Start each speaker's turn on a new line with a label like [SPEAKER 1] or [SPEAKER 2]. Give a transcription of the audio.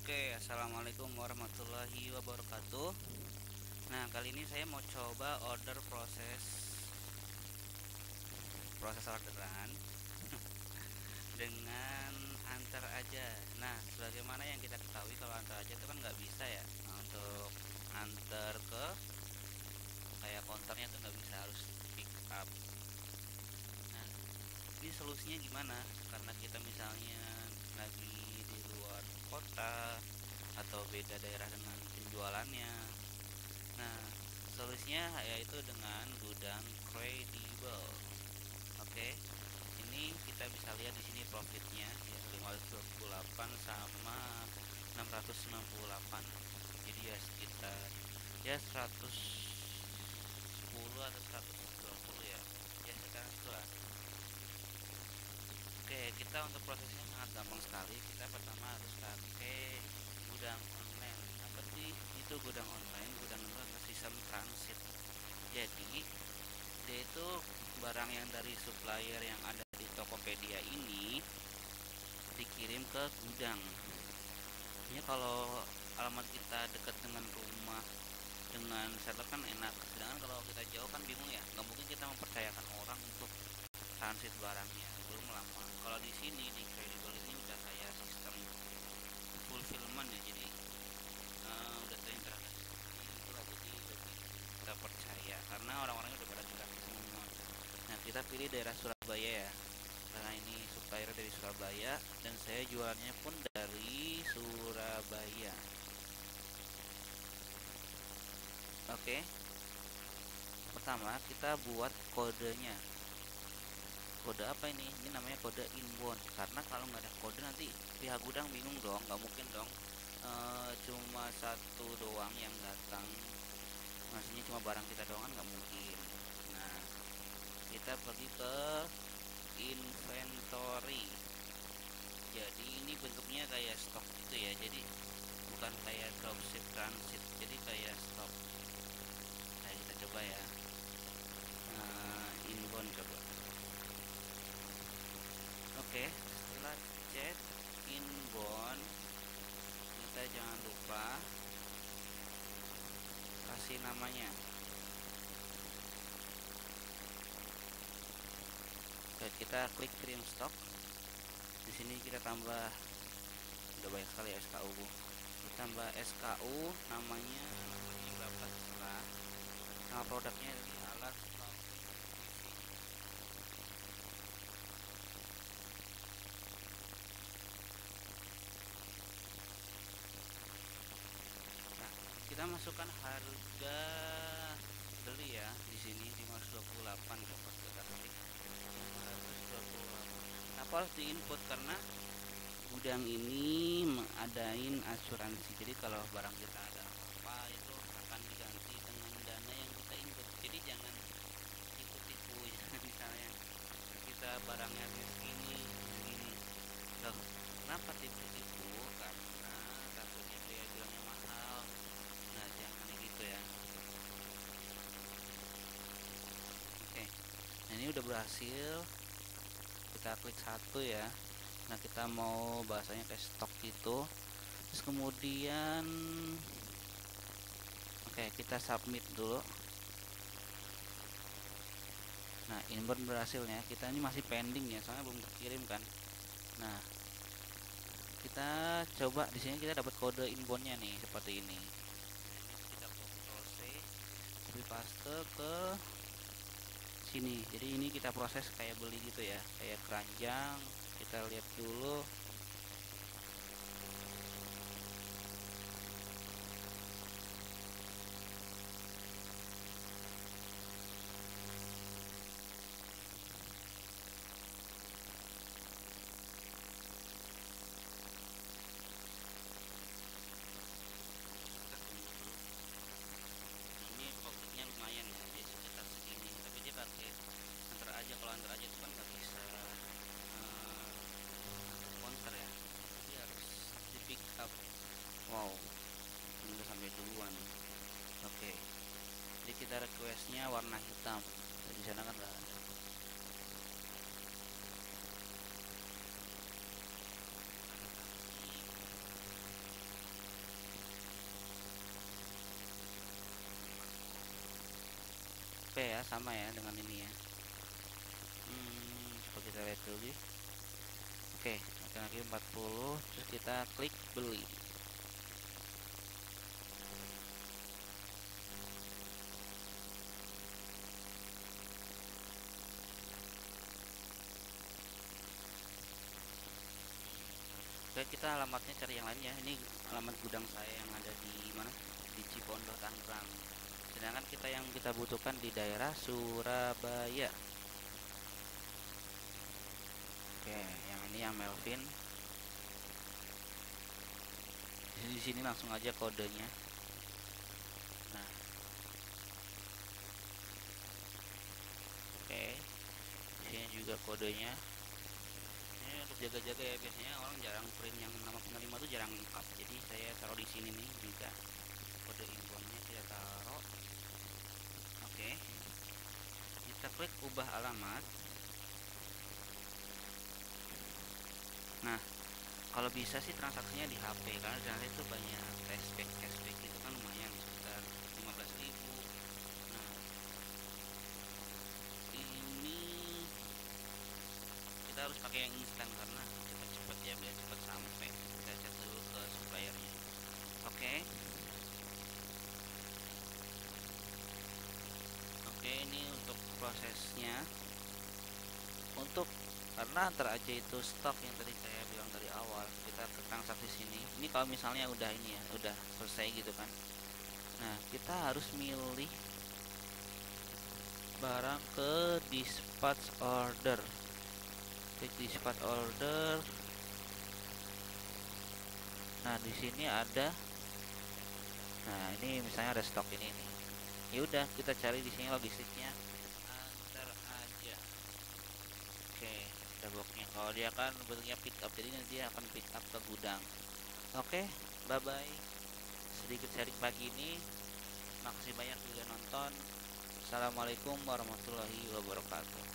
[SPEAKER 1] Oke, assalamualaikum warahmatullahi wabarakatuh. Nah, kali ini saya mau coba order proses orderan dengan antar aja. Nah, sebagaimana yang kita ketahui kalau antar aja itu kan nggak bisa ya. Nah, untuk antar ke kayak counternya tuh nggak bisa, harus pick up. Nah, ini solusinya gimana? Karena kita misalnya lagi di luar kota atau beda daerah dengan penjualannya. Nah, solusinya yaitu dengan gudang kredibel. Oke. Ini kita bisa lihat di sini profitnya ya 528 sama 668. Jadi ya sekitar ya 110 atau 120 ya. Ya sekitar itulah. Oke, kita untuk prosesnya sangat gampang sekali. Kita pertama harus pakai gudang online. Apa sih itu gudang online? Gudang itu adalah sistem transit. Jadi dia itu barang yang dari supplier yang ada di Tokopedia ini dikirim ke gudang. Ini kalau alamat kita dekat dengan rumah dengan seller kan enak. Sedangkan kalau kita jauh kan bingung ya. Nggak mungkin kita mempercayakan orang untuk transit barangnya, belum lama. Kalau di sini di Credible ini udah kayak sistem fulfillment ya. Jadi udah terintegrasi itulah, jadi lebih kita percaya karena orang-orangnya udah pada kita semua. Nah, kita pilih daerah Surabaya ya, karena ini supplier dari Surabaya dan saya jualannya pun dari Surabaya. Oke, pertama kita buat kodenya. Kode apa ini? Ini namanya kode inbound, karena kalau nggak ada kode nanti pihak gudang bingung dong, nggak mungkin dong cuma satu doang yang datang, maksudnya cuma barang kita doang kan nggak mungkin. Nah, kita pergi ke inventory. Jadi ini bentuknya kayak stok gitu ya, jadi bukan kayak dropship transit, jadi kayak stok. Nah, kita coba ya. Inbound coba. Oke, setelah cek inbound, kita jangan lupa kasih namanya. Oke, kita klik trim stock. Di sini kita tambah, udah banyak sekali ya SKU. Kita tambah SKU, namanya berapa terserah. Nama produknya dari alat laundry PVC. Nah, kita masukkan harga beli ya, di sini 528 dapat kita klik 528. Apa harus diinput karena gudang ini mengadain asuransi. Jadi kalau barang kita ada apa itu akan diganti dengan dana yang kita input. Jadi jangan tipu-tipu ya. Misalnya kita barangnya segini segini loh, kenapa tipu-tipu? Karena takutnya dia bilangnya mahal. Nah, jangan gitu ya. Oke, nah ini udah berhasil. Kita klik satu ya. Nah, kita mau bahasanya kayak stok gitu. Terus kemudian oke, kita submit dulu. Nah, inbound berhasilnya. Kita ini masih pending ya, soalnya belum terkirim kan. Nah, kita coba di sini kita dapat kode inboundnya nih seperti ini. Nah, ini kita Ctrl C, copy paste ke sini. Jadi ini kita proses kayak beli gitu ya, kayak keranjang. Kita lihat dulu. Kita tunggu dulu. Ini profitnya lumayan ya, jadi sekitar segini. Tapi dia pakai antar aja. Kalau antar aja itu kan nggak bisa counter ya, jadi harus di pick up. Wow, ini udah sampai duluan. Oke, jadi kita requestnya warna hitam. Di sana kan nggak ada. ya, sama ya dengan ini ya. Coba kita lihat dulu. Oke, lagi 40, terus kita klik beli. Oke, kita alamatnya cari yang lain ya. Ini alamat gudang saya yang ada di mana? Di Cipondo, Tangerang. Sedangkan yang kita butuhkan di daerah Surabaya. Oke, yang ini yang Melvin. Di sini langsung aja kodenya. Nah, oke. Di sini juga kodenya. Ini untuk jaga-jaga ya, biasanya orang jarang print yang nama penerima tuh jarang up. Jadi saya taruh di sini nih juga. Kode infonya kita taruh. Oke. Kita klik ubah alamat. Nah, kalau bisa sih transaksinya di HP, karena di HP itu banyak cashback itu kan lumayan sekitar 15.000. Nah, ini kita harus pakai yang instan karena cepet-cepet ya, biar cepet sampai. Kita chat dulu ke suppliernya. Oke. Oke, ini untuk prosesnya. Untuk karena antar aja itu stok yang tadi saya bilang dari awal, kita ke transaksi sini. Ini kalau misalnya udah ini ya, udah selesai gitu kan. Nah, kita harus milih barang ke dispatch order. Klik dispatch order. Nah, di sini ada. Nah, ini misalnya ada stok ini nih. Ya udah, kita cari di sini logistiknya. Antar aja. Oke, ada boxnya. Kalau dia kan bentuknya pick up, jadi nanti dia akan pick up ke gudang. Oke, bye bye. Sedikit sharing pagi ini. Makasih banyak juga nonton. Assalamualaikum warahmatullahi wabarakatuh.